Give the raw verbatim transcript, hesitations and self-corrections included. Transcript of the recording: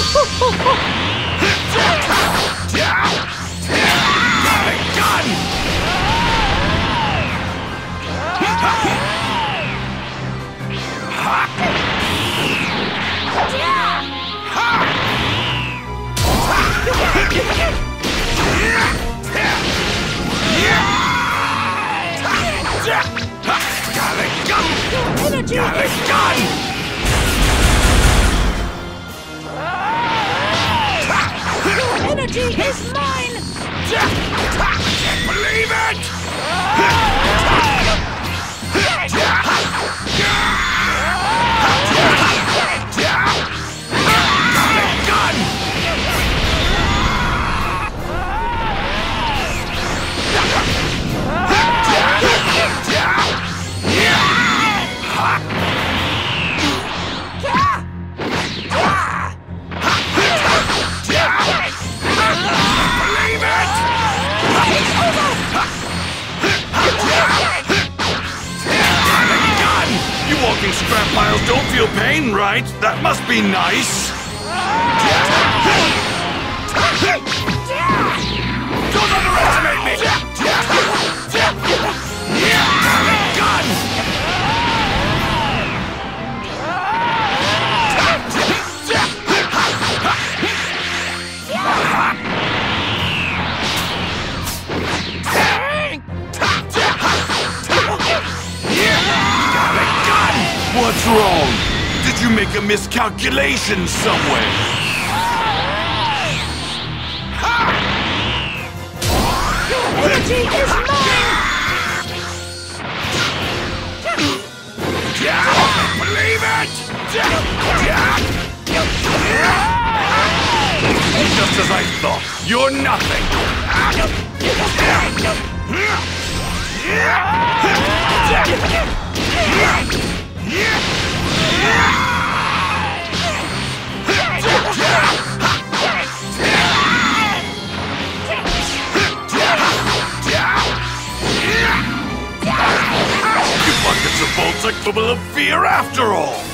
Energy is gun! Energy is mine! I can't believe it! Walking scrap piles don't feel pain, right? That must be nice. Don't underestimate me! Gun! What's wrong? Did you make a miscalculation somewhere? Energy is mine! Believe it! Just as I thought, you're nothing! You buckets of bolts are capable of fear after all!